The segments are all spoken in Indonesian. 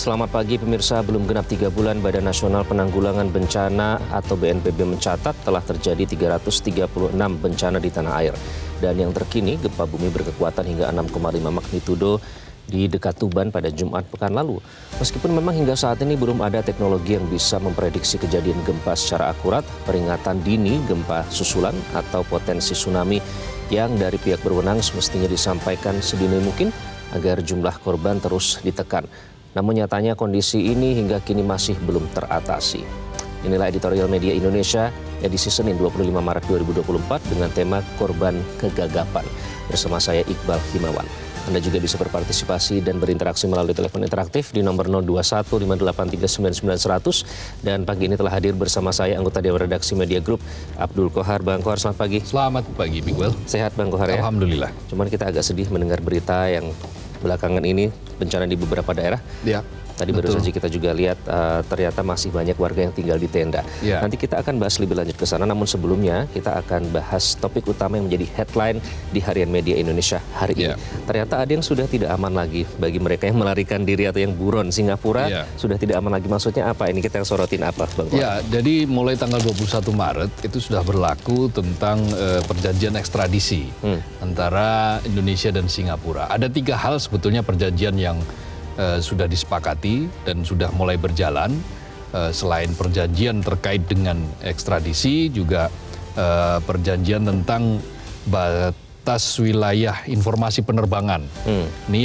Selamat pagi pemirsa, belum genap 3 bulan Badan Nasional Penanggulangan Bencana atau BNPB mencatat telah terjadi 336 bencana di tanah air. Dan yang terkini, gempa bumi berkekuatan hingga 6,5 magnitudo di dekat Tuban pada Jumat pekan lalu. Meskipun memang hingga saat ini belum ada teknologi yang bisa memprediksi kejadian gempa secara akurat, peringatan dini gempa susulan atau potensi tsunami yang dari pihak berwenang semestinya disampaikan sedini mungkin agar jumlah korban terus ditekan. Namun nyatanya kondisi ini hingga kini masih belum teratasi. Inilah editorial Media Indonesia edisi Senin 25 Maret 2024 dengan tema Korban Kegagapan. Bersama saya Iqbal Himawan. Anda juga bisa berpartisipasi dan berinteraksi melalui telepon interaktif di nomor 021-583-99-100. Dan pagi ini telah hadir bersama saya anggota Dewan Redaksi Media Group, Abdul Kohar. Bang Kohar, selamat pagi. Selamat pagi, Iqbal. Sehat Bang Kohar ya? Alhamdulillah. Cuman kita agak sedih mendengar berita yang belakangan ini bencana di beberapa daerah. Ya. Tadi baru saja kita juga lihat ternyata masih banyak warga yang tinggal di tenda. Ya. Nanti kita akan bahas lebih lanjut ke sana, namun sebelumnya kita akan bahas topik utama yang menjadi headline di Harian Media Indonesia hari ini. Ternyata ada yang sudah tidak aman lagi bagi mereka yang melarikan diri atau yang buron. Singapura sudah tidak aman lagi. Maksudnya apa? Ini kita yang sorotin apa, Bang? Ya, jadi mulai tanggal 21 Maret itu sudah berlaku tentang perjanjian ekstradisi antara Indonesia dan Singapura. Ada 3 hal sebetulnya perjanjian yang sudah disepakati dan sudah mulai berjalan. Selain perjanjian terkait dengan ekstradisi, juga perjanjian tentang batas wilayah informasi penerbangan. Ini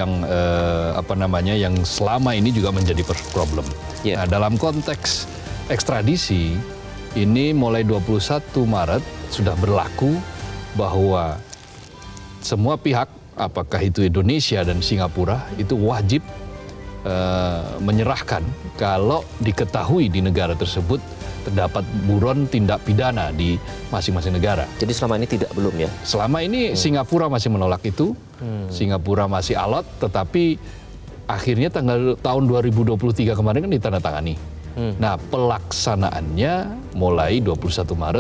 yang selama ini juga menjadi problem. Nah, dalam konteks ekstradisi ini mulai 21 Maret sudah berlaku bahwa semua pihak, apakah itu Indonesia dan Singapura, itu wajib menyerahkan kalau diketahui di negara tersebut terdapat buron tindak pidana di masing-masing negara. Jadi selama ini belum ya? Selama ini Singapura masih menolak itu, Singapura masih alot, tetapi akhirnya tahun 2023 kemarin kan ditandatangani. Nah, pelaksanaannya mulai 21 Maret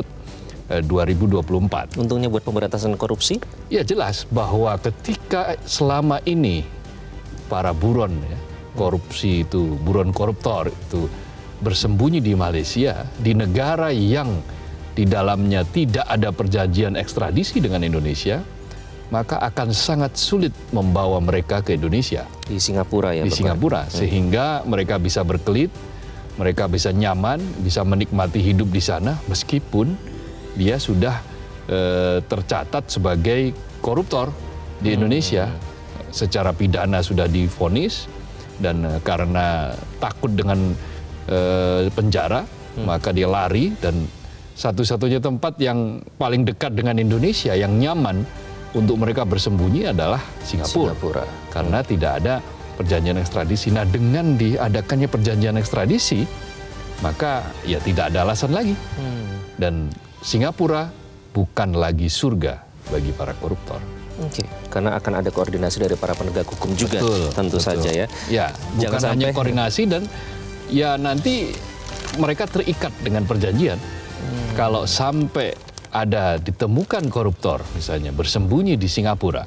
2024. Untungnya buat pemberantasan korupsi? Ya jelas bahwa ketika selama ini para buron korupsi itu, buron koruptor itu bersembunyi di Malaysia, di negara yang di dalamnya tidak ada perjanjian ekstradisi dengan Indonesia, maka akan sangat sulit membawa mereka ke Indonesia. Di Singapura ya? Di Singapura, sehingga mereka bisa berkelit, mereka bisa nyaman, bisa menikmati hidup di sana meskipun dia sudah tercatat sebagai koruptor di Indonesia. Secara pidana sudah divonis, dan karena takut dengan penjara, maka dia lari, dan satu-satunya tempat yang paling dekat dengan Indonesia yang nyaman untuk mereka bersembunyi adalah Singapura. Karena tidak ada perjanjian ekstradisi. Nah, dengan diadakannya perjanjian ekstradisi, maka ya tidak ada alasan lagi. Dan Singapura bukan lagi surga bagi para koruptor. Oke, karena akan ada koordinasi dari para penegak hukum juga, tentu saja ya. Ya, bukan hanya koordinasi, dan ya nanti mereka terikat dengan perjanjian. Kalau sampai ada ditemukan koruptor misalnya bersembunyi di Singapura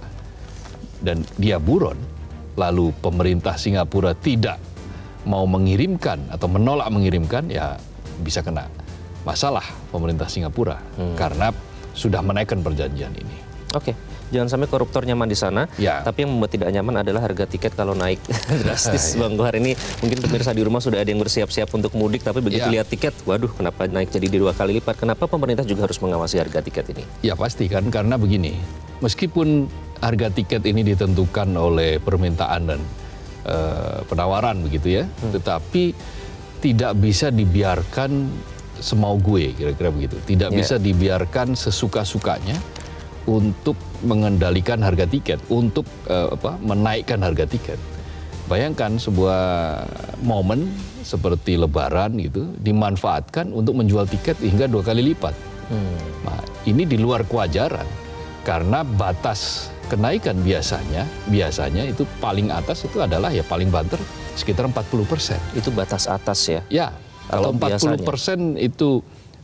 dan dia buron, lalu pemerintah Singapura tidak mau mengirimkan atau menolak mengirimkan, ya bisa kena masalah pemerintah Singapura karena sudah menaikkan perjanjian ini. Oke, jangan sampai koruptor nyaman di sana, tapi yang membuat tidak nyaman adalah harga tiket kalau naik drastis. Bang Kohar, ini mungkin pemirsa di rumah sudah ada yang bersiap-siap untuk mudik, tapi begitu lihat tiket, waduh kenapa naik jadi 2 kali lipat? Kenapa pemerintah juga harus mengawasi harga tiket ini? Ya pasti kan, karena begini, meskipun harga tiket ini ditentukan oleh permintaan dan penawaran begitu ya, tetapi tidak bisa dibiarkan semau gue, kira-kira begitu. Tidak bisa dibiarkan sesuka-sukanya untuk mengendalikan harga tiket, untuk menaikkan harga tiket. Bayangkan sebuah momen seperti Lebaran gitu dimanfaatkan untuk menjual tiket hingga 2 kali lipat. Nah, ini di luar kewajaran, karena batas kenaikan biasanya itu paling atas itu adalah ya paling banter sekitar 40%. Itu batas atas ya? Ya, kalau 40% itu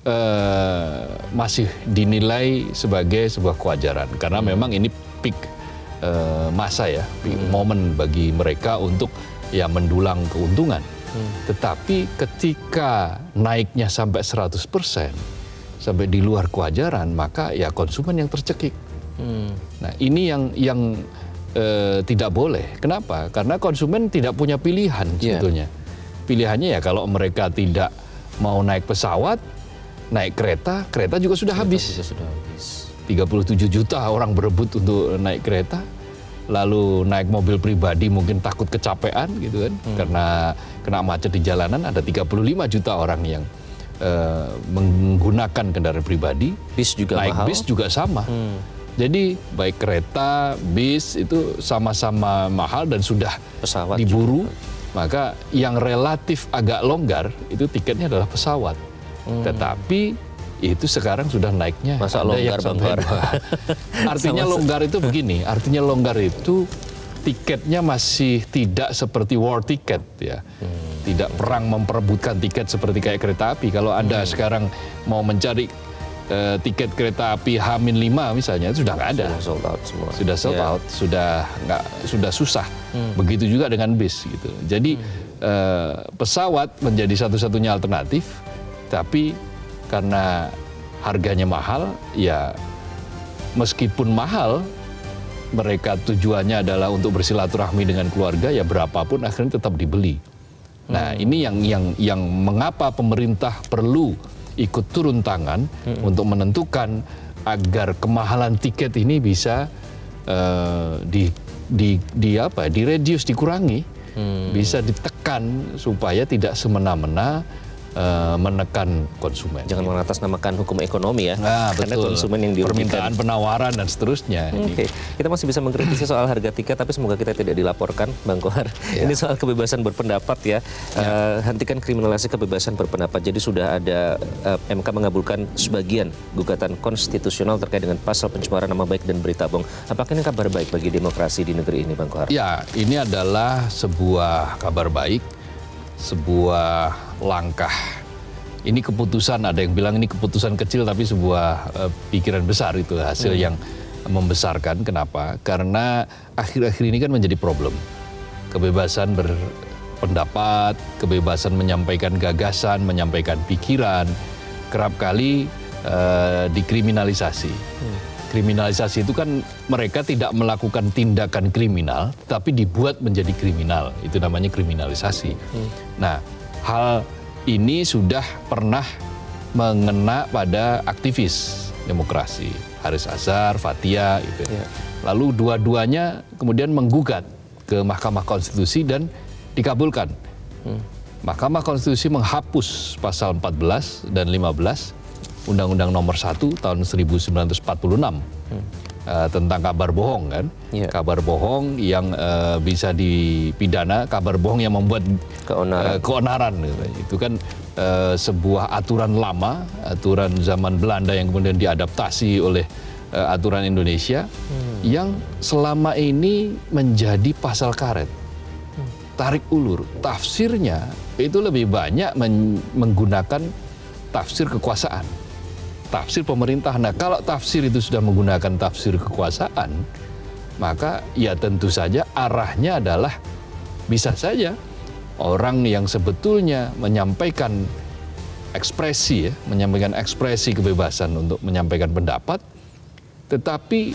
masih dinilai sebagai sebuah kewajaran, karena memang ini peak masa ya, peak momen bagi mereka untuk ya mendulang keuntungan. Tetapi ketika naiknya sampai 100%, sampai di luar kewajaran, maka ya konsumen yang tercekik. Nah ini yang tidak boleh. Kenapa? Karena konsumen tidak punya pilihan sebetulnya. Pilihannya ya kalau mereka tidak mau naik pesawat, naik kereta, kereta juga sudah habis. 37 juta orang berebut untuk naik kereta, lalu naik mobil pribadi mungkin takut kecapean gitu kan, karena kena macet di jalanan. Ada 35 juta orang yang menggunakan kendaraan pribadi. Bis juga naik mahal. Bis juga sama. Jadi baik kereta, bis itu sama-sama mahal dan sudah Pesawat diburu. juga. Maka yang relatif agak longgar itu tiketnya adalah pesawat. Tetapi itu sekarang sudah naiknya. Masa ada longgar, yang sampai Bang Kohar? Artinya longgar itu begini, artinya longgar itu tiketnya masih tidak seperti war ticket ya. Tidak perang memperebutkan tiket seperti kayak kereta api. Kalau Anda sekarang mau mencari tiket kereta api H-5 misalnya, itu sudah nggak ada. Sudah sold out semua. Sudah sold out, sudah susah. Begitu juga dengan bis gitu. Jadi pesawat menjadi satu-satunya alternatif, tapi karena harganya mahal, ya meskipun mahal, mereka tujuannya adalah untuk bersilaturahmi dengan keluarga, ya berapapun akhirnya tetap dibeli. Nah ini yang mengapa pemerintah perlu ikut turun tangan untuk menentukan agar kemahalan tiket ini bisa di-reduce, dikurangi, bisa ditekan supaya tidak semena-mena menekan konsumen. Jangan mengatasnamakan hukum ekonomi ya, Nah, karena betul. konsumen yang dirugikan. Permintaan penawaran dan seterusnya. Oke, kita masih bisa mengkritisi soal harga tiket, tapi semoga kita tidak dilaporkan, Bang Kohar. Ini soal kebebasan berpendapat ya. Hentikan kriminalisasi kebebasan berpendapat. Jadi sudah ada MK mengabulkan sebagian gugatan konstitusional terkait dengan pasal pencemaran nama baik dan berita bohong. Apakah ini kabar baik bagi demokrasi di negeri ini, Bang Kohar? Ya, ini adalah sebuah kabar baik, sebuah langkah. Ini keputusan, ada yang bilang ini keputusan kecil tapi sebuah pikiran besar, itu hasil yang membesarkan. Kenapa? Karena akhir-akhir ini kan menjadi problem. Kebebasan berpendapat, kebebasan menyampaikan gagasan, menyampaikan pikiran, kerap kali dikriminalisasi. Kriminalisasi itu kan mereka tidak melakukan tindakan kriminal, tapi dibuat menjadi kriminal. Itu namanya kriminalisasi. Nah, hal ini sudah pernah mengena pada aktivis demokrasi, Haris Azhar, Fathia, gitu. Lalu dua-duanya kemudian menggugat ke Mahkamah Konstitusi dan dikabulkan. Mahkamah Konstitusi menghapus pasal 14 dan 15 Undang-Undang Nomor 1 tahun 1946 tentang kabar bohong kan. Kabar bohong yang bisa dipidana, kabar bohong yang membuat keonaran. Itu kan sebuah aturan lama, aturan zaman Belanda yang kemudian diadaptasi oleh aturan Indonesia, yang selama ini menjadi pasal karet. Tarik ulur, tafsirnya itu lebih banyak menggunakan tafsir kekuasaan, tafsir pemerintah. Nah, kalau tafsir itu sudah menggunakan tafsir kekuasaan, maka ya tentu saja arahnya adalah bisa saja orang yang sebetulnya menyampaikan ekspresi, menyampaikan ekspresi kebebasan untuk menyampaikan pendapat, tetapi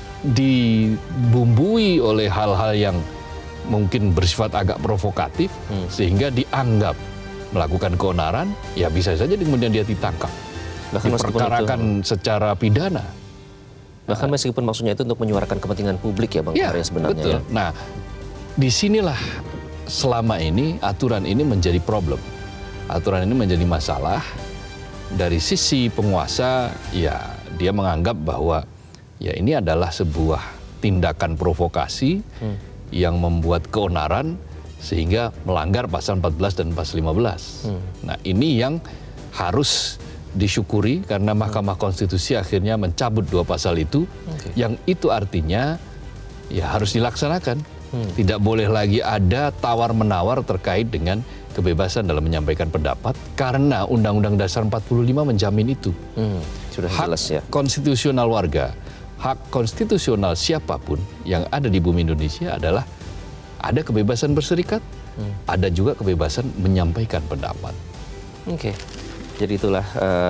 dibumbui oleh hal-hal yang mungkin bersifat agak provokatif, sehingga dianggap melakukan keonaran, ya bisa saja kemudian dia ditangkap, diperkarakan secara pidana. Bahkan meskipun maksudnya itu untuk menyuarakan kepentingan publik ya Bang Kohar ya sebenarnya. Betul. Ya. Nah, disinilah selama ini aturan ini menjadi problem. Aturan ini menjadi masalah. Dari sisi penguasa, ya dia menganggap bahwa ya ini adalah sebuah tindakan provokasi yang membuat keonaran sehingga melanggar pasal 14 dan pasal 15. Nah, ini yang harus disyukuri karena Mahkamah Konstitusi akhirnya mencabut dua pasal itu, yang itu artinya ya harus dilaksanakan. Tidak boleh lagi ada tawar-menawar terkait dengan kebebasan dalam menyampaikan pendapat, karena Undang-Undang Dasar 45 menjamin itu. Sudah Hak jelas ya. konstitusional warga, hak konstitusional siapapun yang ada di bumi Indonesia adalah ada kebebasan berserikat, ada juga kebebasan menyampaikan pendapat. Oke. Jadi itulah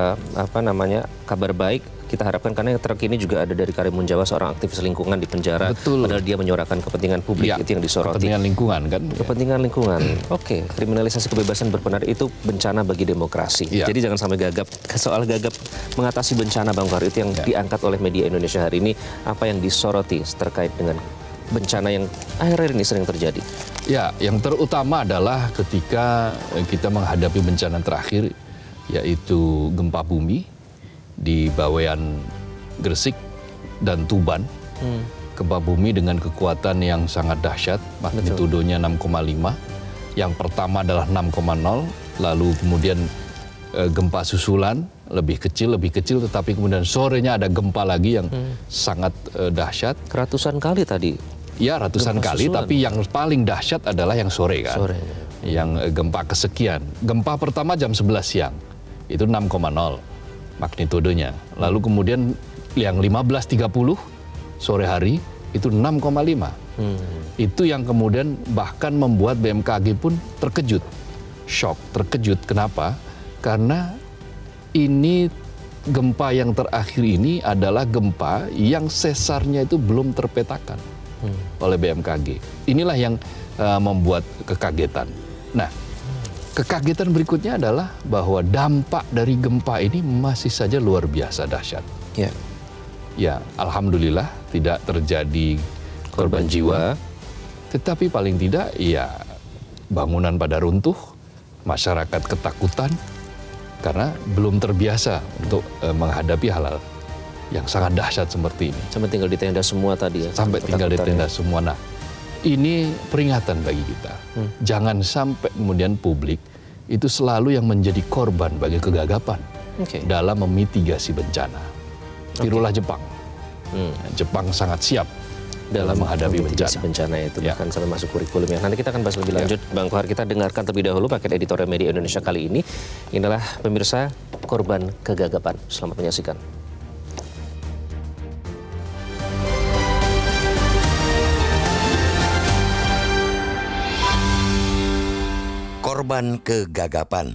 kabar baik. Kita harapkan, karena yang terkini juga ada dari Karimun Jawa, seorang aktivis lingkungan di penjara. Betul. Padahal dia menyuarakan kepentingan publik, Ya, itu yang disoroti. kepentingan lingkungan kan. Kepentingan lingkungan. Oke, kriminalisasi kebebasan berpendapat itu bencana bagi demokrasi. Ya. Jadi jangan sampai gagap. Soal gagap mengatasi bencana, Bang Kohar, itu yang diangkat oleh media Indonesia hari ini. Apa yang disoroti terkait dengan bencana yang akhir-akhir ini sering terjadi? Ya, yang terutama adalah ketika kita menghadapi bencana terakhir, yaitu gempa bumi di Bawean, Gresik, dan Tuban. Gempa bumi dengan kekuatan yang sangat dahsyat, magnitudonya 6,5. Yang pertama adalah 6,0, lalu kemudian gempa susulan, lebih kecil, tetapi kemudian sorenya ada gempa lagi yang sangat dahsyat. Ratusan kali tadi. Ya, ratusan Gempa kali, susulan. tapi yang paling dahsyat adalah yang sore kan. Sore. Yang gempa kesekian. Gempa pertama jam 11 siang, itu 6,0 magnitudenya. Lalu kemudian yang 15.30 sore hari, itu 6,5. Itu yang kemudian bahkan membuat BMKG pun terkejut. Shock, terkejut. Kenapa? Karena ini gempa yang terakhir ini adalah gempa yang sesarnya itu belum terpetakan oleh BMKG. Inilah yang membuat kekagetan. Nah, kekagetan berikutnya adalah bahwa dampak dari gempa ini masih saja luar biasa dahsyat. Ya. Ya, alhamdulillah tidak terjadi korban jiwa. Tetapi paling tidak ya bangunan pada runtuh, masyarakat ketakutan karena belum terbiasa untuk menghadapi hal-hal yang sangat dahsyat seperti ini. Sampai tinggal di tenda semua tadi ya. Sampai tinggal di tenda semua. Nah, ini peringatan bagi kita. Jangan sampai kemudian publik itu selalu yang menjadi korban bagi kegagapan dalam memitigasi bencana. Tirulah Jepang. Jepang sangat siap dalam menghadapi bencana itu, bahkan sampai masuk kurikulumnya. Nanti kita akan bahas lebih lanjut. Bang Kohar, kita dengarkan terlebih dahulu paket editorial Media Indonesia kali ini. Inilah pemirsa, korban kegagapan. Selamat menyaksikan. Korban kegagapan.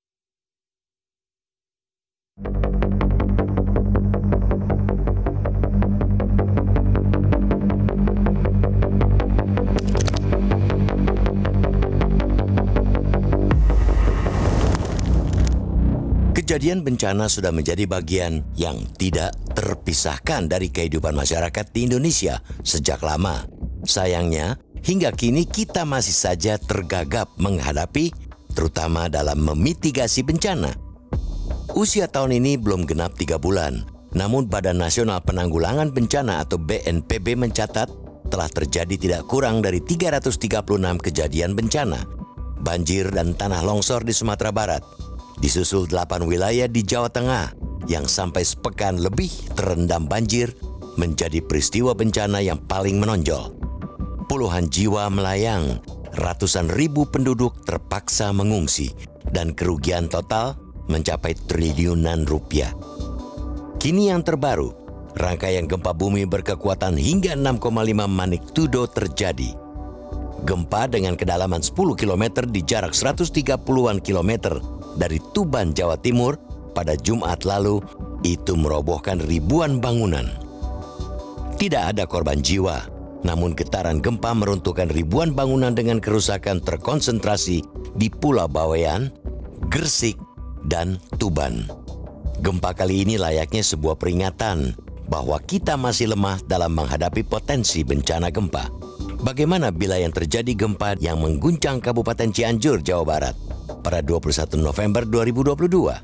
Kejadian bencana sudah menjadi bagian yang tidak terpisahkan dari kehidupan masyarakat di Indonesia sejak lama. Sayangnya, hingga kini kita masih saja tergagap menghadapi, terutama dalam memitigasi bencana. Usia tahun ini belum genap 3 bulan, namun Badan Nasional Penanggulangan Bencana atau BNPB mencatat telah terjadi tidak kurang dari 336 kejadian bencana, banjir dan tanah longsor di Sumatera Barat. Disusul 8 wilayah di Jawa Tengah yang sampai sepekan lebih terendam banjir menjadi peristiwa bencana yang paling menonjol. Puluhan jiwa melayang, ratusan ribu penduduk terpaksa mengungsi, dan kerugian total mencapai triliunan rupiah. Kini yang terbaru, rangkaian gempa bumi berkekuatan hingga 6,5 magnitudo terjadi. Gempa dengan kedalaman 10 km di jarak 130-an kilometer dari Tuban, Jawa Timur pada Jumat lalu itu merobohkan ribuan bangunan. Tidak ada korban jiwa, namun getaran gempa meruntuhkan ribuan bangunan dengan kerusakan terkonsentrasi di Pulau Bawean, Gresik, dan Tuban. Gempa kali ini layaknya sebuah peringatan bahwa kita masih lemah dalam menghadapi potensi bencana gempa. Bagaimana bila yang terjadi gempa yang mengguncang Kabupaten Cianjur, Jawa Barat pada 21 November 2022?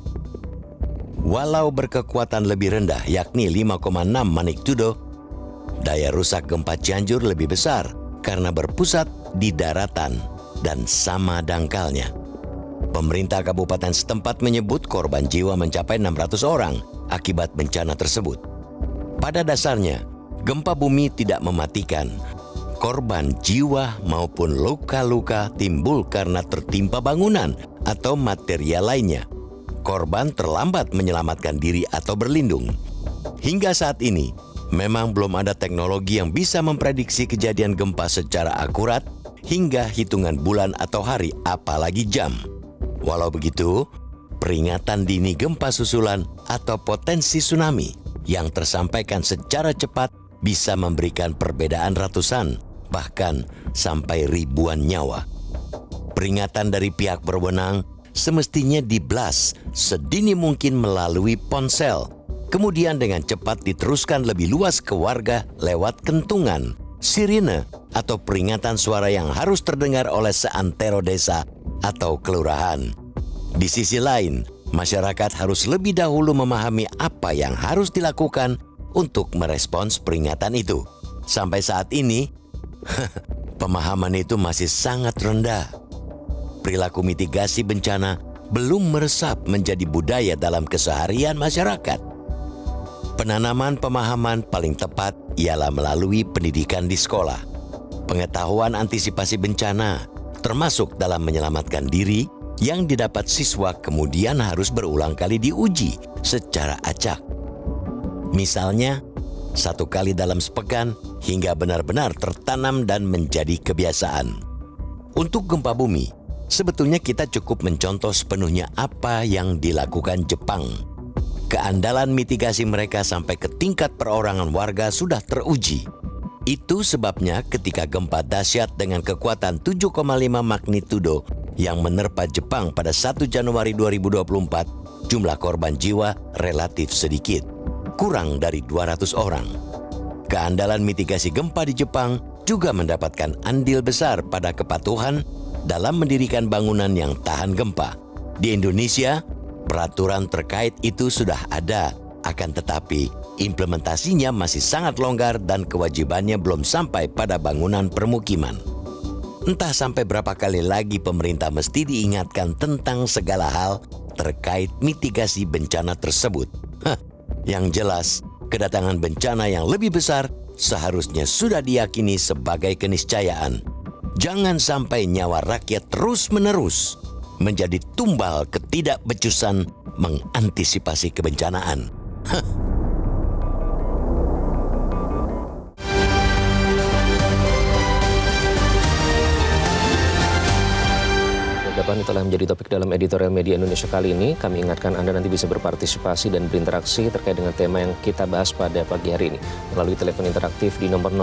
Walau berkekuatan lebih rendah yakni 5,6 magnitudo, daya rusak gempa Cianjur lebih besar karena berpusat di daratan dan sama dangkalnya. Pemerintah kabupaten setempat menyebut korban jiwa mencapai 600 orang akibat bencana tersebut. Pada dasarnya, gempa bumi tidak mematikan. Korban jiwa maupun luka-luka timbul karena tertimpa bangunan atau material lainnya. Korban terlambat menyelamatkan diri atau berlindung. Hingga saat ini, memang belum ada teknologi yang bisa memprediksi kejadian gempa secara akurat hingga hitungan bulan atau hari, apalagi jam. Walau begitu, peringatan dini gempa susulan atau potensi tsunami yang tersampaikan secara cepat bisa memberikan perbedaan ratusan, bahkan sampai ribuan nyawa. Peringatan dari pihak berwenang semestinya diblas sedini mungkin melalui ponsel, kemudian dengan cepat diteruskan lebih luas ke warga lewat kentungan, sirine, atau peringatan suara yang harus terdengar oleh seantero desa atau kelurahan. Di sisi lain, masyarakat harus lebih dahulu memahami apa yang harus dilakukan untuk merespons peringatan itu. Sampai saat ini, pemahaman itu masih sangat rendah. Perilaku mitigasi bencana belum meresap menjadi budaya dalam keseharian masyarakat. Penanaman pemahaman paling tepat ialah melalui pendidikan di sekolah. Pengetahuan antisipasi bencana, termasuk dalam menyelamatkan diri, yang didapat siswa kemudian harus berulang kali diuji secara acak. Misalnya, 1 kali dalam sepekan hingga benar-benar tertanam dan menjadi kebiasaan. Untuk gempa bumi, sebetulnya kita cukup mencontoh sepenuhnya apa yang dilakukan Jepang. Keandalan mitigasi mereka sampai ke tingkat perorangan warga sudah teruji. Itu sebabnya ketika gempa dahsyat dengan kekuatan 7,5 magnitudo yang menerpa Jepang pada 1 Januari 2024, jumlah korban jiwa relatif sedikit, kurang dari 200 orang. Keandalan mitigasi gempa di Jepang juga mendapatkan andil besar pada kepatuhan dalam mendirikan bangunan yang tahan gempa. Di Indonesia, peraturan terkait itu sudah ada, akan tetapi implementasinya masih sangat longgar dan kewajibannya belum sampai pada bangunan permukiman. Entah sampai berapa kali lagi pemerintah mesti diingatkan tentang segala hal terkait mitigasi bencana tersebut. Yang jelas, kedatangan bencana yang lebih besar seharusnya sudah diyakini sebagai keniscayaan. Jangan sampai nyawa rakyat terus-menerus menjadi tumbal ketidakbecusan mengantisipasi kebencanaan. Ini telah menjadi topik dalam editorial media Indonesia kali ini. Kami ingatkan Anda nanti bisa berpartisipasi dan berinteraksi terkait dengan tema yang kita bahas pada pagi hari ini melalui telepon interaktif di nomor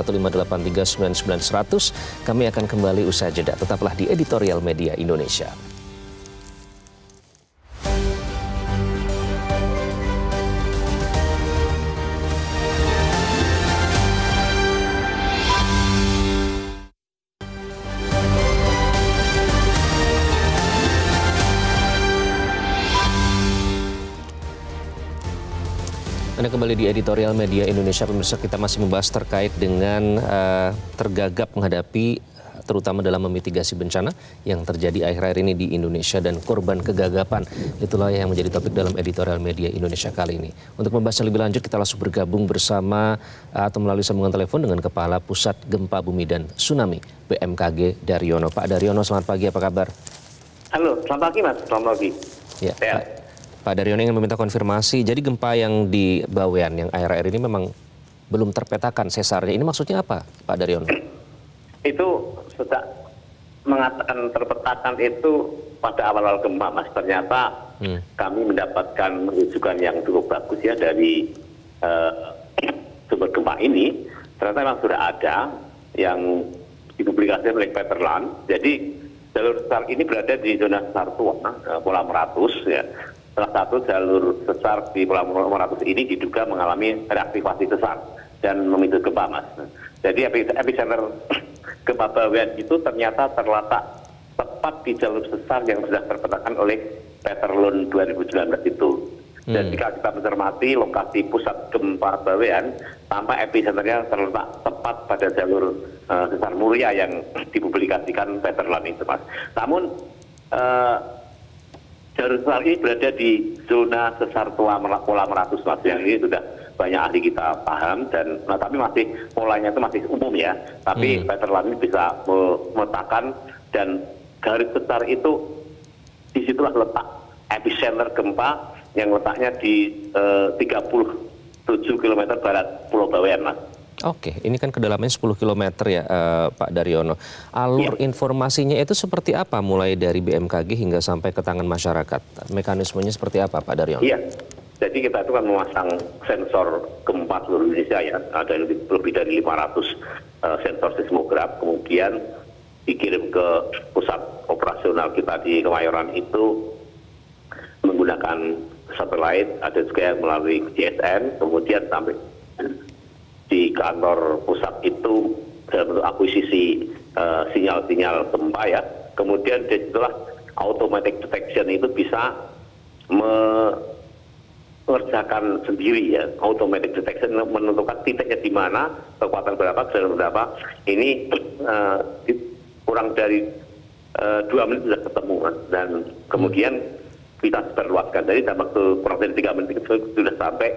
0215839900. Kami akan kembali usai jeda. Tetaplah di editorial media Indonesia. Anda kembali di editorial media Indonesia, pemirsa. Kita masih membahas terkait dengan tergagap menghadapi terutama dalam memitigasi bencana yang terjadi akhir-akhir ini di Indonesia dan korban kegagapan. Itulah yang menjadi topik dalam editorial media Indonesia kali ini. Untuk membahasnya lebih lanjut, kita langsung bergabung bersama atau melalui sambungan telepon dengan Kepala Pusat Gempa Bumi dan Tsunami BMKG Daryono. Pak Daryono, selamat pagi, apa kabar? Halo, selamat pagi Mas, selamat pagi. Ya, Pak Daryono ingin meminta konfirmasi, jadi gempa yang di Bawean yang akhir-akhir ini memang belum terpetakan sesarnya. Ini maksudnya apa, Pak Daryono? Itu sudah mengatakan terpetakan itu pada awal-awal gempa, Mas. Ternyata kami mendapatkan rujukan yang cukup bagus ya dari sumber gempa ini. Ternyata memang sudah ada yang dipublikasikan oleh Peterland. Jadi jalur sesar ini berada di zona sesar tua, Pulau Meratus ya. Salah satu jalur sesar di Pulau Meratus ini diduga mengalami reaktivasi sesar dan memicu gempa, Mas. Jadi epicenter gempa Bawean itu ternyata terletak tepat di jalur sesar yang sudah terpetakan oleh Peterland 2019 itu. Dan jika kita mencermati lokasi pusat gempa Bawean, tampak epicenternya terletak tepat pada jalur sesar Muria yang dipublikasikan Peterland itu, Mas. Namun jalur sesar ini berada di zona sesar tua Pulau Meratus, Mas. Yang ini sudah banyak ahli kita paham dan tapi masih polanya itu masih umum ya. Tapi Peterland ini bisa memetakan dan garis besar itu disitulah letak epicenter gempa yang letaknya di 37 km barat Pulau Bawean, Mas. Oke, ini kan kedalamannya 10 km ya Pak Daryono. Alur informasinya itu seperti apa mulai dari BMKG hingga sampai ke tangan masyarakat? Mekanismenya seperti apa Pak Daryono? Iya, jadi kita itu kan memasang sensor gempa seluruh Indonesia ya, ada lebih dari 500 sensor seismograf, kemudian dikirim ke pusat operasional kita di Kemayoran itu menggunakan satelit, ada juga yang melalui GSM, kemudian sampai di kantor pusat itu dalam bentuk akuisisi sinyal-sinyal gempa ya. Kemudian setelah automatic detection itu bisa mengerjakan sendiri ya. Automatic detection menentukan titiknya di mana, kekuatan berapa, kedalaman berapa. Ini kurang dari 2 menit sudah ketemu dan kemudian kita sebarluaskan. Jadi dalam waktu kurang dari 3 menit itu sudah sampai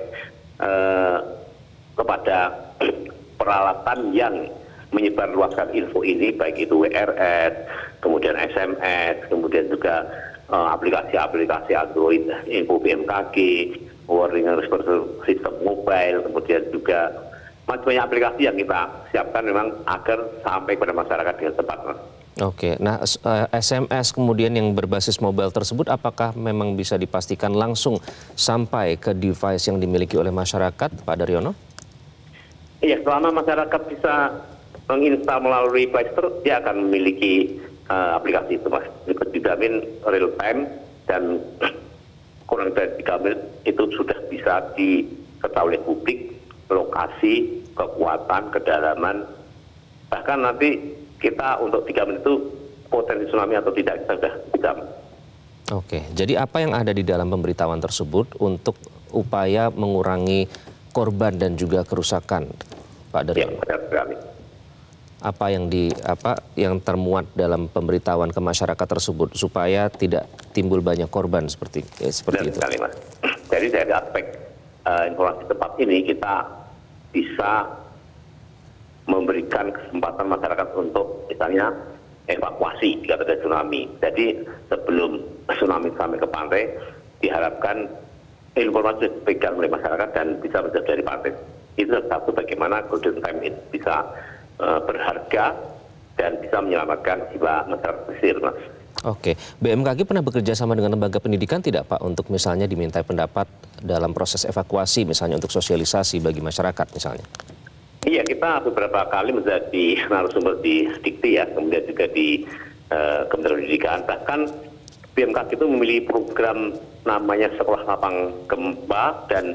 kepada peralatan yang menyebarluaskan info ini, baik itu WRS, kemudian SMS, kemudian juga aplikasi-aplikasi Android, info BMKG, warning response system mobile, kemudian juga banyak aplikasi yang kita siapkan memang agar sampai pada masyarakat dengan cepat, Mas. Oke, nah SMS kemudian yang berbasis mobile tersebut apakah memang bisa dipastikan langsung sampai ke device yang dimiliki oleh masyarakat, Pak Daryono? Iya, selama masyarakat bisa menginstal melalui Play Store, dia akan memiliki aplikasi itu, Mas. Dijamin real time dan kurang dari 3 menit itu sudah bisa diketahui oleh publik, lokasi, kekuatan, kedalaman. Bahkan nanti kita untuk 3 menit itu potensi tsunami atau tidak kita sudah bisa. Oke, jadi apa yang ada di dalam pemberitahuan tersebut untuk upaya mengurangi korban dan juga kerusakan, Pak Daryono? Ya, benar sekali. Apa yang termuat dalam pemberitahuan ke masyarakat tersebut supaya tidak timbul banyak korban seperti itu? Sekali, Mas. Jadi dari aspek informasi tepat ini kita bisa memberikan kesempatan masyarakat untuk misalnya evakuasi jika terjadi tsunami. Jadi sebelum tsunami sampai ke pantai diharapkan informasi dipegang oleh masyarakat dan bisa menjauh dari pantai. Itu satu, bagaimana golden time itu bisa berharga dan bisa menyelamatkan jiwa masyarakat pesisir, Mas. Oke, BMKG pernah bekerja sama dengan lembaga pendidikan tidak, Pak, untuk misalnya dimintai pendapat dalam proses evakuasi, misalnya untuk sosialisasi bagi masyarakat misalnya? Iya, kita beberapa kali menjadi narasumber di Dikti ya, kemudian juga di Kementerian Pendidikan. Bahkan BMKG itu memiliki program namanya Sekolah Lapang Gempa dan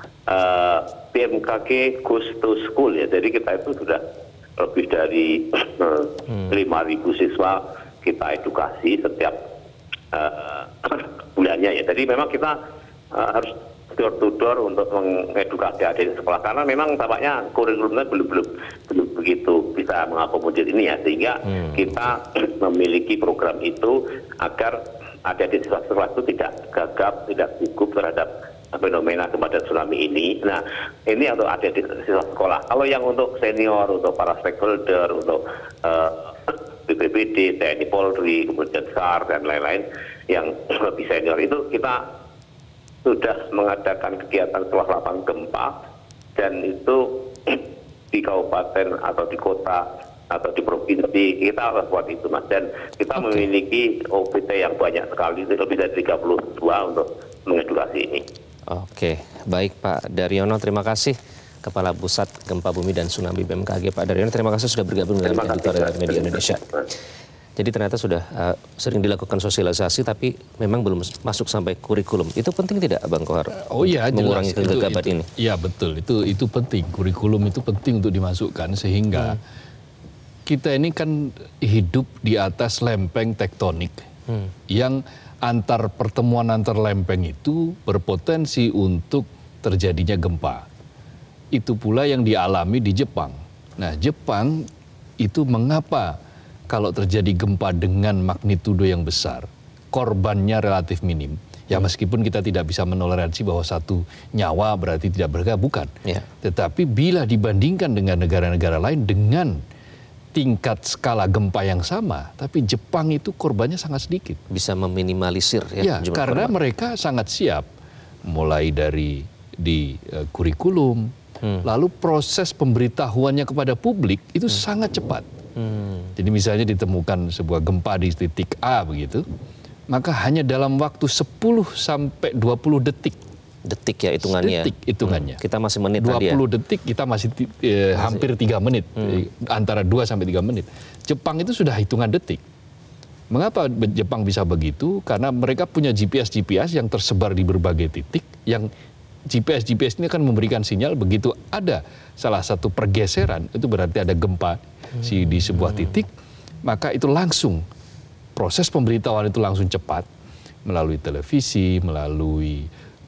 BMKG Goes to School ya. Jadi kita itu sudah lebih dari 5.000 siswa kita edukasi setiap bulannya ya. Jadi memang kita harus door to door untuk mengedukasi adik sekolah karena memang tampaknya kurikulumnya belum begitu bisa mengakomodir ini ya, sehingga kita memiliki program itu agar adik-adik siswa sekolah itu tidak gagap, tidak gugup terhadap fenomena gempa dan tsunami ini. Nah, ini untuk adik-adik siswa sekolah. Kalau yang untuk senior, untuk para stakeholder, untuk BPBD, TNI Polri, kemudian SAR dan lain-lain yang lebih senior itu kita sudah mengadakan kegiatan sekolah lapang gempa dan itu di kabupaten atau di kota atau di provinsi kita buat itu, Mas. Dan kita memiliki OPT yang banyak sekali, lebih dari 32 untuk mengedukasi ini. Oke, baik Pak Daryono, terima kasih. Kepala Pusat Gempa Bumi dan Tsunami BMKG, Pak Daryono, terima kasih sudah bergabung dengan Editorial Media Indonesia. Jadi ternyata sudah sering dilakukan sosialisasi, tapi memang belum masuk sampai kurikulum. Itu penting tidak, Bang Kohar? Oh iya, mengurangi kegagapan ini. Iya betul, itu penting. Kurikulum itu penting untuk dimasukkan sehingga kita ini kan hidup di atas lempeng tektonik yang pertemuan antar lempeng itu berpotensi untuk terjadinya gempa. Itu pula yang dialami di Jepang. Nah, Jepang itu mengapa kalau terjadi gempa dengan magnitudo yang besar, korbannya relatif minim. Ya meskipun kita tidak bisa menoleransi bahwa satu nyawa berarti tidak berharga, bukan. Ya. Tetapi bila dibandingkan dengan negara-negara lain dengan tingkat skala gempa yang sama, tapi Jepang itu korbannya sangat sedikit. Bisa meminimalisir ya. Ya, karena mereka sangat siap, mulai dari di kurikulum, lalu proses pemberitahuannya kepada publik itu sangat cepat. Jadi misalnya ditemukan sebuah gempa di titik A begitu, maka hanya dalam waktu 10 sampai 20 detik. Detik ya hitungannya. Detik hitungannya. Kita masih menit 20 tadi ya. detik kita masih hampir 3 menit. Antara 2 sampai 3 menit. Jepang itu sudah hitungan detik. Mengapa Jepang bisa begitu? Karena mereka punya GPS yang tersebar di berbagai titik, yang GPS ini akan memberikan sinyal begitu ada salah satu pergeseran, itu berarti ada gempa di sebuah titik, maka itu langsung, proses pemberitahuan itu langsung cepat, melalui televisi, melalui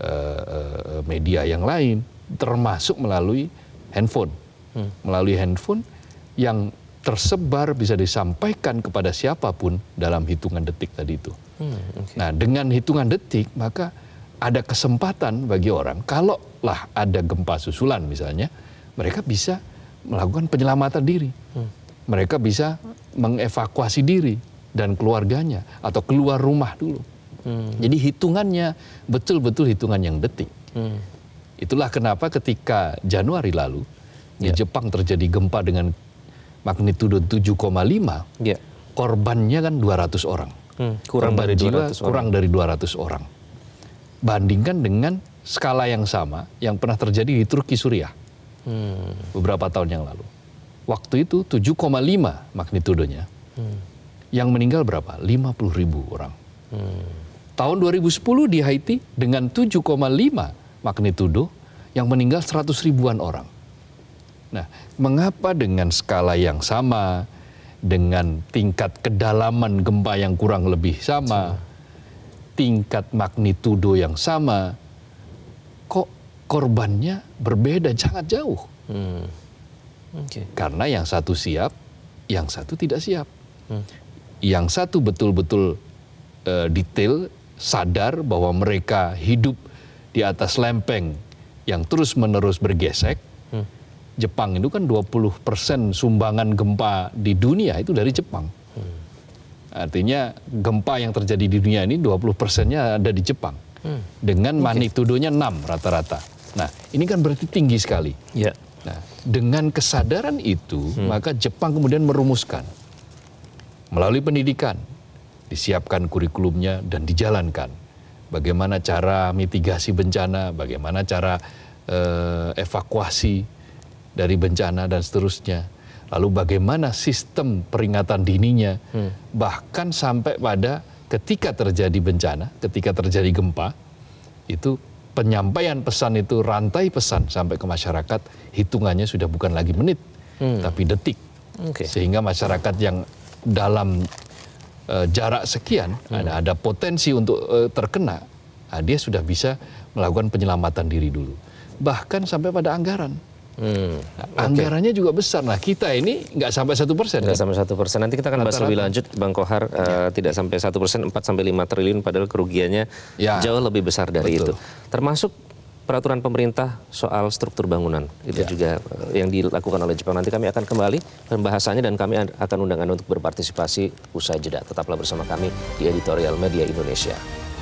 media yang lain, termasuk melalui handphone. Melalui handphone yang tersebar bisa disampaikan kepada siapapun dalam hitungan detik tadi itu. Nah, dengan hitungan detik, maka ada kesempatan bagi orang, kalau lah ada gempa susulan misalnya, mereka bisa melakukan penyelamatan diri. Mereka bisa mengevakuasi diri dan keluarganya, atau keluar rumah dulu. Jadi hitungannya betul-betul hitungan yang detik. Itulah kenapa ketika Januari lalu, di Jepang terjadi gempa dengan magnitudo 7,5, korbannya kan 200 orang. Kurang dari 200 orang. Bandingkan dengan skala yang sama yang pernah terjadi di Turki Suriah beberapa tahun yang lalu. Waktu itu 7,5 magnitudonya. Yang meninggal berapa? 50.000 orang. Tahun 2010 di Haiti dengan 7,5 magnitudo yang meninggal 100 ribuan orang. Nah, mengapa dengan skala yang sama, dengan tingkat kedalaman gempa yang kurang lebih sama, tingkat magnitudo yang sama, kok korbannya berbeda sangat jauh? Karena yang satu siap, yang satu tidak siap. Yang satu betul-betul detail, sadar bahwa mereka hidup di atas lempeng yang terus-menerus bergesek. Jepang itu kan 20% sumbangan gempa di dunia itu dari Jepang. Artinya gempa yang terjadi di dunia ini 20%-nya ada di Jepang. Dengan magnitudonya 6 rata-rata. Nah, ini kan berarti tinggi sekali. Nah, dengan kesadaran itu, maka Jepang kemudian merumuskan melalui pendidikan, disiapkan kurikulumnya dan dijalankan. Bagaimana cara mitigasi bencana, bagaimana cara evakuasi dari bencana dan seterusnya. Lalu bagaimana sistem peringatan dininya, bahkan sampai pada ketika terjadi bencana, ketika terjadi gempa, itu penyampaian pesan itu, rantai pesan sampai ke masyarakat, hitungannya sudah bukan lagi menit, tapi detik. Sehingga masyarakat yang dalam jarak sekian, ada potensi untuk terkena, dia sudah bisa melakukan penyelamatan diri dulu. Bahkan sampai pada anggaran. Anggarannya juga besar. Nah, kita ini nggak sampai 1%. Nggak sampai 1%. Nanti kita akan bahas lebih lanjut, Bang Kohar. Tidak sampai 1%, 4-5 triliun, padahal kerugiannya jauh lebih besar dari itu. Termasuk peraturan pemerintah soal struktur bangunan. Itu juga yang dilakukan oleh Jepang. Nanti kami akan kembali pembahasannya dan kami akan undang Anda untuk berpartisipasi usai jeda. Tetaplah bersama kami di Editorial Media Indonesia.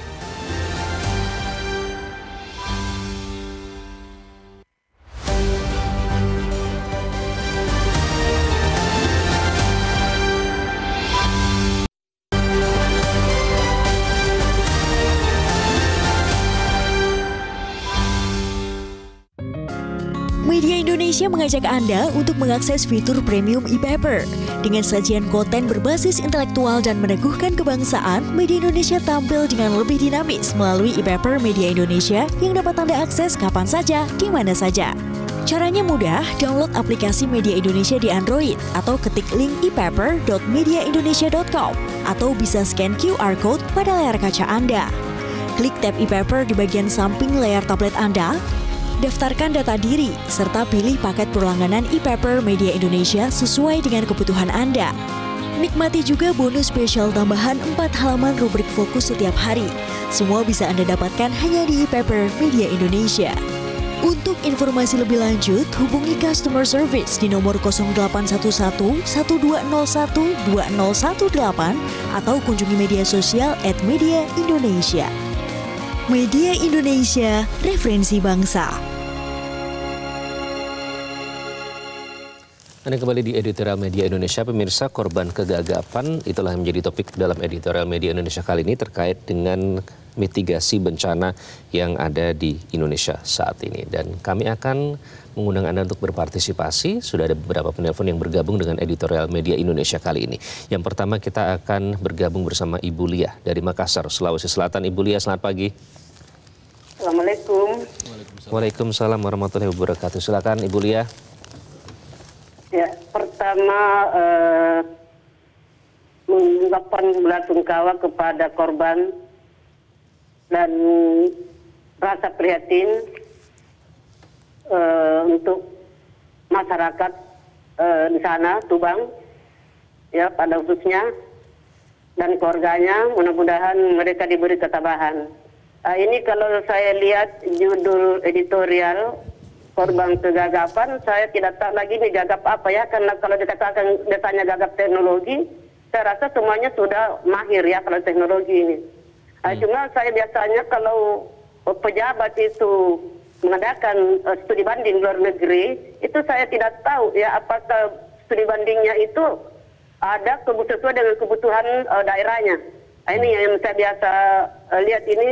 Media Indonesia mengajak Anda untuk mengakses fitur premium e-paper. Dengan sajian konten berbasis intelektual dan meneguhkan kebangsaan, Media Indonesia tampil dengan lebih dinamis melalui e-paper Media Indonesia yang dapat Anda akses kapan saja, di mana saja. Caranya mudah, download aplikasi Media Indonesia di Android atau ketik link e-paper.mediaindonesia.com atau bisa scan QR Code pada layar kaca Anda. Klik tab e-paper di bagian samping layar tablet Anda, daftarkan data diri, serta pilih paket berlangganan e-paper Media Indonesia sesuai dengan kebutuhan Anda. Nikmati juga bonus spesial tambahan 4 halaman rubrik fokus setiap hari. Semua bisa Anda dapatkan hanya di e-paper Media Indonesia. Untuk informasi lebih lanjut, hubungi customer service di nomor 0811 1201 2018 atau kunjungi media sosial @mediaindonesia. Media Indonesia, referensi bangsa. Anda kembali di Editorial Media Indonesia, pemirsa. Korban kegagapan itulah yang menjadi topik dalam Editorial Media Indonesia kali ini terkait dengan mitigasi bencana yang ada di Indonesia saat ini. Dan kami akan mengundang Anda untuk berpartisipasi. Sudah ada beberapa penelpon yang bergabung dengan Editorial Media Indonesia kali ini. Yang pertama kita akan bergabung bersama Ibu Lia dari Makassar, Sulawesi Selatan. Ibu Lia, selamat pagi. Assalamualaikum. Waalaikumsalam warahmatullahi wabarakatuh. Silakan Ibu Lia. Ya, pertama mengucapkan belasungkawa kepada korban dan rasa prihatin untuk masyarakat di sana, Tuban, ya pada khususnya, dan keluarganya. Mudah-mudahan mereka diberi ketabahan. Ini kalau saya lihat judul editorial korban kegagapan, saya tidak tahu lagi ini gagap apa ya, karena kalau dikatakan datanya gagap teknologi, saya rasa semuanya sudah mahir ya kalau teknologi ini. Cuma saya biasanya kalau pejabat itu mengadakan studi banding luar negeri, itu saya tidak tahu ya apakah studi bandingnya itu ada sesuai dengan kebutuhan daerahnya. Ini yang saya biasa lihat ini.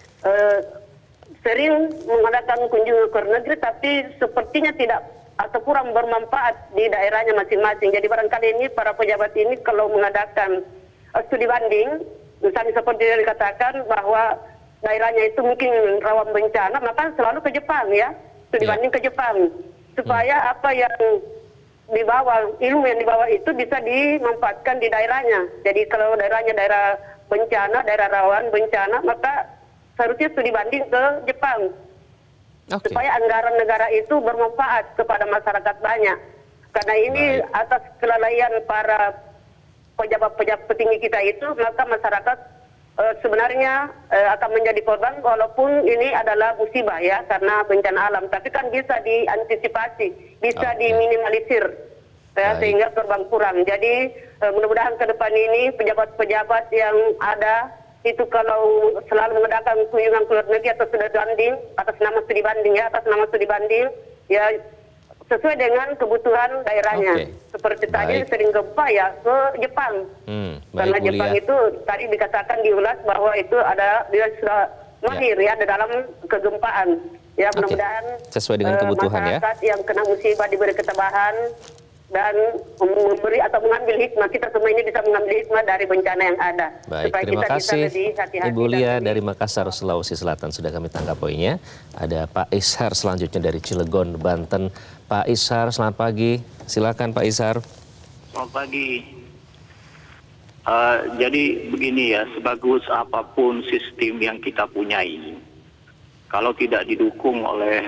Sering mengadakan kunjungan ke luar negeri, tapi sepertinya tidak atau kurang bermanfaat di daerahnya masing-masing. Jadi barangkali ini para pejabat ini kalau mengadakan studi banding, misalnya seperti yang dikatakan bahwa daerahnya itu mungkin rawan bencana, maka selalu ke Jepang ya, studi banding ke Jepang, supaya apa yang dibawa, ilmu yang dibawa itu bisa dimanfaatkan di daerahnya. Jadi kalau daerahnya daerah bencana, daerah rawan bencana, maka seharusnya studi banding ke Jepang, supaya anggaran negara itu bermanfaat kepada masyarakat banyak. Karena ini atas kelalaian para pejabat-pejabat petinggi kita itu, maka masyarakat sebenarnya akan menjadi korban, walaupun ini adalah musibah ya, karena bencana alam. Tapi kan bisa diantisipasi, bisa diminimalisir, ya, sehingga korban kurang. Jadi mudah-mudahan ke depan ini pejabat-pejabat yang ada itu kalau selalu mengadakan kunjungan ke luar negeri atau studi banding atas nama studi banding ya sesuai dengan kebutuhan daerahnya. Seperti tadi sering gempa ya ke Jepang. Karena Jepang itu tadi dikatakan diulas bahwa itu ada dia sudah mahir ya dalam kegempaan. Ya mudah-mudahan sesuai dengan kebutuhan masyarakat yang kena musibah diberi ketabahan dan memberi atau mengambil hikmah. Kita semua ini bisa mengambil hikmah dari bencana yang ada. Baik, supaya terima kita kasih bisa lebih hati-hati. Ibu Lia dari Makassar, Sulawesi Selatan. Sudah kami tangkap poinnya. Ada Pak Ishar selanjutnya dari Cilegon, Banten. Pak Ishar, selamat pagi. Silakan Pak Ishar. Selamat pagi. Jadi begini ya, sebagus apapun sistem yang kita punyai, kalau tidak didukung oleh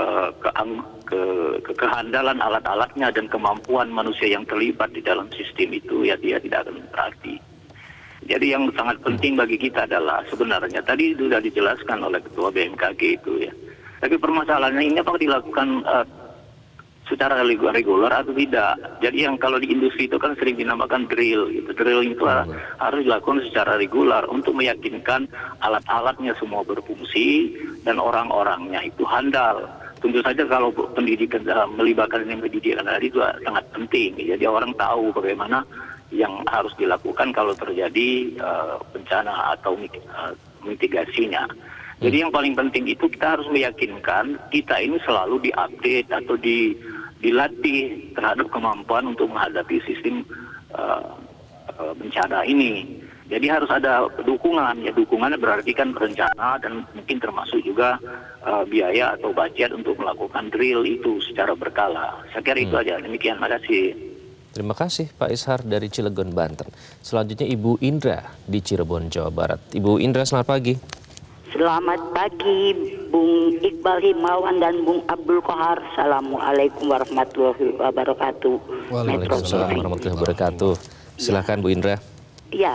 kehandalan alat-alatnya dan kemampuan manusia yang terlibat di dalam sistem itu, ya dia tidak akan berarti. Jadi yang sangat penting bagi kita adalah sebenarnya tadi sudah dijelaskan oleh Ketua BMKG itu ya. Tapi permasalahannya ini apakah dilakukan secara reguler atau tidak. Jadi yang kalau di industri itu kan sering dinamakan drill gitu. Drill itu harus dilakukan secara reguler untuk meyakinkan alat-alatnya semua berfungsi dan orang-orangnya itu handal. Tentu saja kalau pendidikan melibatkan yang pendidikan tadi itu sangat penting. Jadi orang tahu bagaimana yang harus dilakukan kalau terjadi bencana atau mitigasinya. Jadi yang paling penting itu kita harus meyakinkan kita ini selalu diupdate atau dilatih terhadap kemampuan untuk menghadapi sistem bencana ini. Jadi harus ada dukungan, ya dukungannya berarti kan rencana dan mungkin termasuk juga biaya atau budget untuk melakukan drill itu secara berkala. Saya kira itu aja, demikian, makasih. Terima kasih Pak Ishar dari Cilegon, Banten. Selanjutnya Ibu Indra di Cirebon, Jawa Barat. Ibu Indra, selamat pagi. Selamat pagi Bung Iqbal Himawan dan Bung Abdul Kohar. Assalamualaikum warahmatullahi wabarakatuh. Waalaikumsalam warahmatullahi wabarakatuh. Silakan Bu Indra. Ya,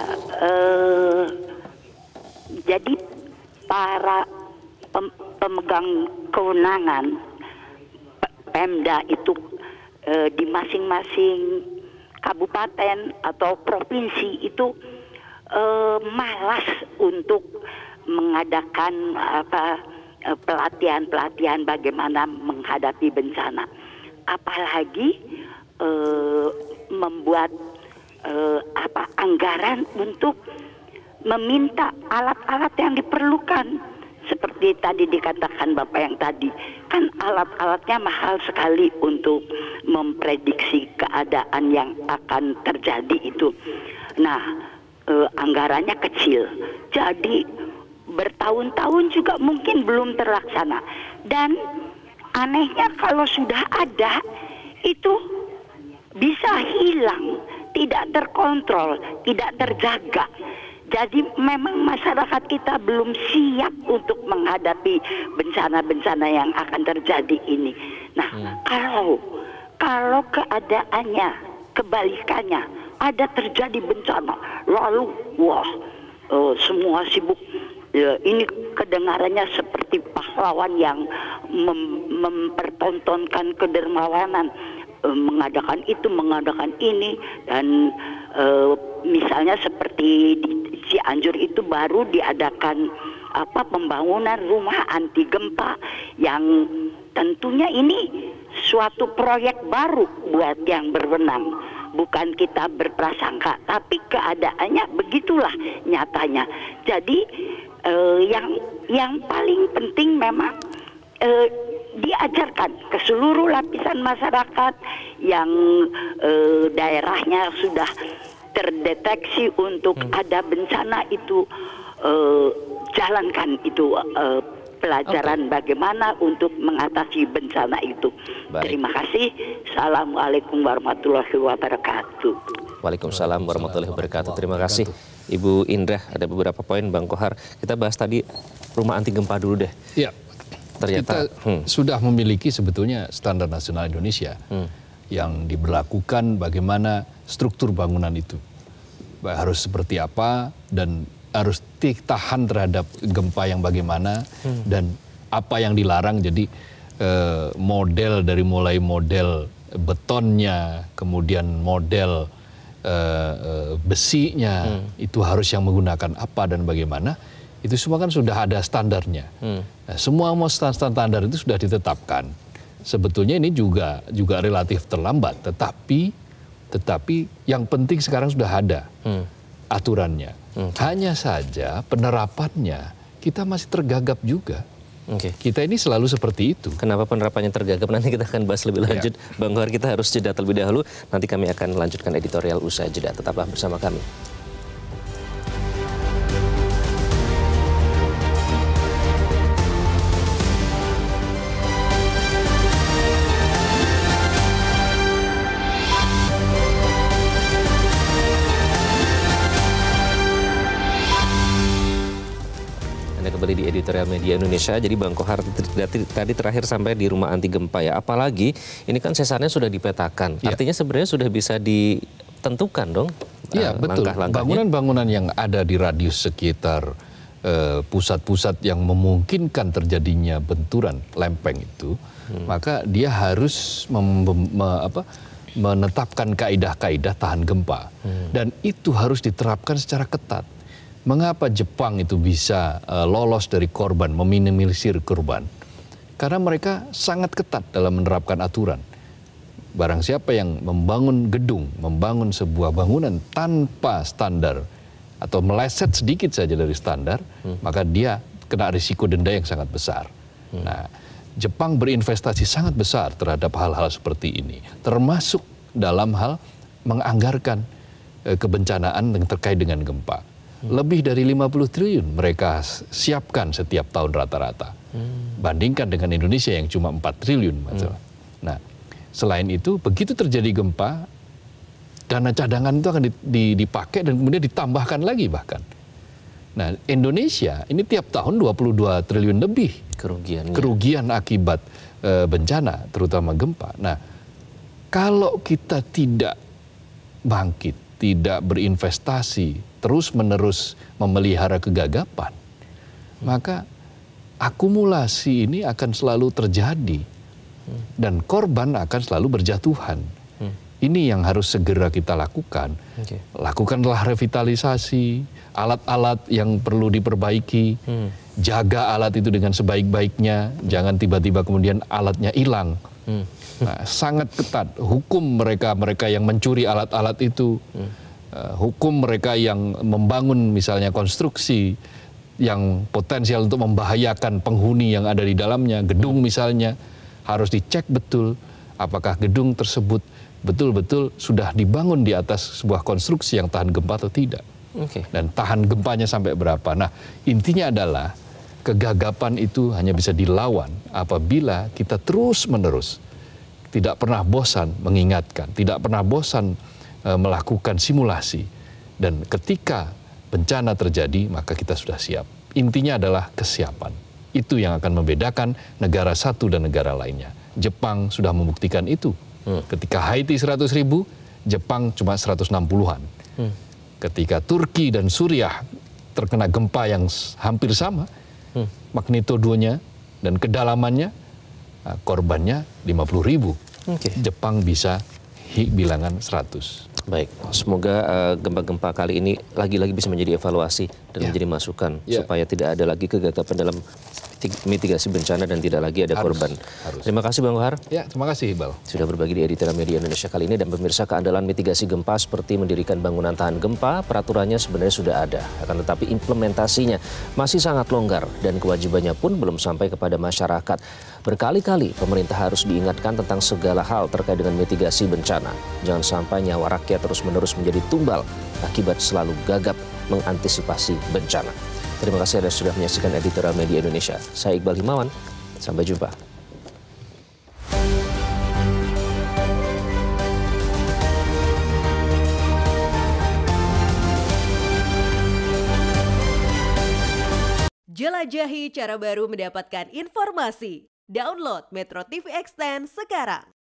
jadi para pemegang kewenangan Pemda itu di masing-masing kabupaten atau provinsi itu malas untuk mengadakan pelatihan-pelatihan bagaimana menghadapi bencana. Apalagi membuat anggaran untuk meminta alat-alat yang diperlukan. Seperti tadi dikatakan Bapak yang tadi, kan alat-alatnya mahal sekali untuk memprediksi keadaan yang akan terjadi itu. Nah, anggarannya kecil, jadi bertahun-tahun juga mungkin belum terlaksana. Dan anehnya kalau sudah ada, itu bisa hilang, tidak terkontrol, tidak terjaga. Jadi memang masyarakat kita belum siap untuk menghadapi bencana-bencana yang akan terjadi ini. Nah, kalau keadaannya kebalikannya, ada terjadi bencana, lalu semua sibuk. Ini kedengarannya seperti pahlawan yang mempertontonkan kedermawanan, mengadakan itu, mengadakan ini, dan misalnya seperti di Cianjur itu baru diadakan pembangunan rumah anti gempa yang tentunya ini suatu proyek baru buat yang berwenang. Bukan kita berprasangka, tapi keadaannya begitulah nyatanya. Jadi yang paling penting memang diajarkan ke seluruh lapisan masyarakat yang daerahnya sudah terdeteksi untuk ada bencana itu, jalankan itu pelajaran bagaimana untuk mengatasi bencana itu. Baik. Terima kasih. Assalamualaikum warahmatullahi wabarakatuh. Waalaikumsalam warahmatullahi wabarakatuh. Terima kasih Ibu Indah. Ada beberapa poin Bang Kohar. Kita bahas tadi rumah anti gempa dulu deh. Iya. Ternyata kita sudah memiliki sebetulnya standar nasional Indonesia yang diberlakukan bagaimana struktur bangunan itu. Harus seperti apa dan harus tahan terhadap gempa yang bagaimana dan apa yang dilarang. Jadi model dari mulai model betonnya, kemudian model besinya, itu harus yang menggunakan apa dan bagaimana. Itu semua kan sudah ada standarnya. Nah, semua standar itu sudah ditetapkan. Sebetulnya ini juga relatif terlambat, tetapi yang penting sekarang sudah ada aturannya. Hanya saja penerapannya kita masih tergagap juga. Kita ini selalu seperti itu. Kenapa penerapannya tergagap? Nanti kita akan bahas lebih lanjut. Bang Kohar, kita harus jeda terlebih dahulu. Nanti kami akan lanjutkan editorial usai jeda. Tetaplah bersama kami. Kembali di editorial Media Indonesia. Jadi Bang Kohar tadi terakhir sampai di rumah anti gempa ya. Apalagi ini kan sesarnya sudah dipetakan. Artinya sebenarnya sudah bisa ditentukan dong. Iya betul. Bangunan-bangunan yang ada di radius sekitar pusat-pusat yang memungkinkan terjadinya benturan lempeng itu, maka dia harus menetapkan kaidah-kaidah tahan gempa. Dan itu harus diterapkan secara ketat. Mengapa Jepang itu bisa lolos dari korban, meminimalisir korban? Karena mereka sangat ketat dalam menerapkan aturan. Barang siapa yang membangun gedung, membangun sebuah bangunan tanpa standar atau meleset sedikit saja dari standar, maka dia kena risiko denda yang sangat besar. Nah, Jepang berinvestasi sangat besar terhadap hal-hal seperti ini, termasuk dalam hal menganggarkan kebencanaan yang terkait dengan gempa. Lebih dari 50 triliun mereka siapkan setiap tahun rata-rata. Bandingkan dengan Indonesia yang cuma 4 triliun. Nah, selain itu, begitu terjadi gempa, dana cadangan itu akan dipakai dan kemudian ditambahkan lagi bahkan. Nah, Indonesia ini tiap tahun 22 triliun lebih kerugian akibat bencana, terutama gempa. Nah, kalau kita tidak bangkit, tidak berinvestasi, terus-menerus memelihara kegagapan, maka akumulasi ini akan selalu terjadi dan korban akan selalu berjatuhan. Ini yang harus segera kita lakukan. Lakukanlah revitalisasi, alat-alat yang perlu diperbaiki, jaga alat itu dengan sebaik-baiknya, jangan tiba-tiba kemudian alatnya hilang. Nah, sangat ketat hukum mereka yang mencuri alat-alat itu, hukum mereka yang membangun misalnya konstruksi yang potensial untuk membahayakan penghuni yang ada di dalamnya, gedung misalnya, harus dicek betul apakah gedung tersebut betul-betul sudah dibangun di atas sebuah konstruksi yang tahan gempa atau tidak. Dan tahan gempanya sampai berapa. Nah, intinya adalah kegagapan itu hanya bisa dilawan apabila kita terus-menerus tidak pernah bosan mengingatkan, tidak pernah bosan melakukan simulasi. Dan ketika bencana terjadi, maka kita sudah siap. Intinya adalah kesiapan. Itu yang akan membedakan negara satu dan negara lainnya. Jepang sudah membuktikan itu. Ketika Haiti 100.000, Jepang cuma 160-an. Ketika Turki dan Suriah terkena gempa yang hampir sama, magnitudonya dan kedalamannya, korbannya 50.000. Jepang bisa bilangan 100. Baik, semoga gempa-gempa kali ini lagi-lagi bisa menjadi evaluasi dan menjadi masukan supaya tidak ada lagi kegagapan dalam mitigasi bencana dan tidak lagi ada korban. Terima kasih Bang Kohar. Ya, terima kasih Iqbal. Sudah berbagi di Editorial Media Indonesia kali ini. Dan pemirsa, keandalan mitigasi gempa seperti mendirikan bangunan tahan gempa, peraturannya sebenarnya sudah ada. Akan tetapi implementasinya masih sangat longgar dan kewajibannya pun belum sampai kepada masyarakat. Berkali-kali pemerintah harus diingatkan tentang segala hal terkait dengan mitigasi bencana. Jangan sampai nyawa rakyat terus-menerus menjadi tumbal akibat selalu gagap mengantisipasi bencana. Terima kasih Anda sudah menyaksikan Editorial Media Indonesia. Saya Iqbal Himawan, sampai jumpa. Jelajahi cara baru mendapatkan informasi. Download Metro TV Extend sekarang.